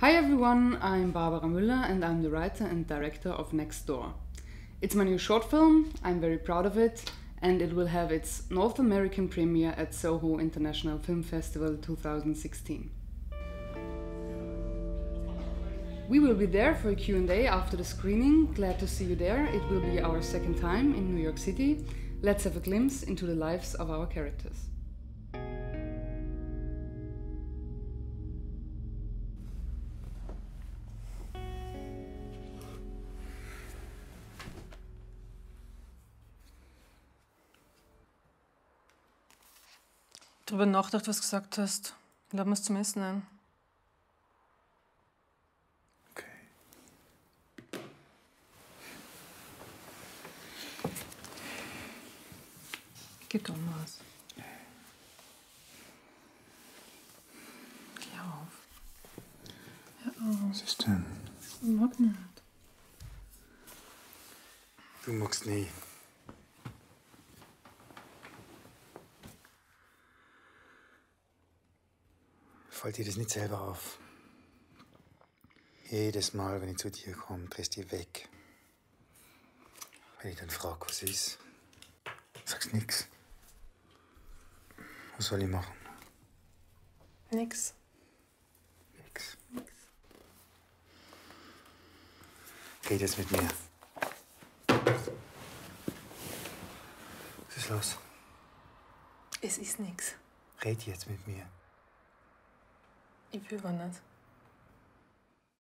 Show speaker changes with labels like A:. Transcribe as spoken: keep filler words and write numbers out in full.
A: Hi everyone, I'm Barbara Mueller and I'm the writer and director of Next Door. It's my new short film, I'm very proud of it, and it will have its North American premiere at SOHO International Film Festival two thousand sixteen. We will be there for a Q and A after the screening. Glad to see you there. It will be our second time in New York City. Let's have a glimpse into the lives of our characters.
B: Darüber nachgedacht, was du gesagt hast. Ich lade mir zum Essen ein.
C: Okay.
B: Gib doch mal was. Hör auf. Hör auf.
C: Was ist denn?
B: Ich mag nicht.
C: Du magst nie. Fällt dir das nicht selber auf? Jedes Mal, wenn ich zu dir komme, drehst du dich weg. Wenn ich dann frage, was ist, sagst nix. Was soll ich machen?
B: Nix.
C: Nix. Red jetzt mit mir. Was ist los?
B: Es ist nix.
C: Red jetzt mit mir.
B: Ich will aber nicht.